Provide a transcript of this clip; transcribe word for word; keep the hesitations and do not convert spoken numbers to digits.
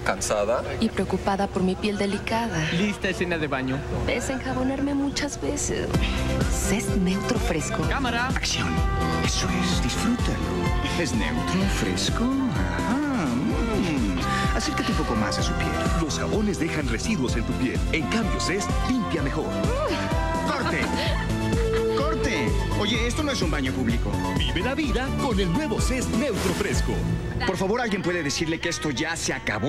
¿Cansada? Y preocupada por mi piel delicada. Lista escena de baño. Ves enjabonarme muchas veces. Cés neutro fresco. Cámara. Acción. Eso es, disfrútalo. Es neutro, fresco. Ajá. Mm. Acércate un poco más a su piel. Los jabones dejan residuos en tu piel. En cambio, Cés limpia mejor. ¡Corte! ¡Corte! Oye, esto no es un baño público. Vive la vida con el nuevo Cés Neutro Fresco. Por favor, ¿alguien puede decirle que esto ya se acabó?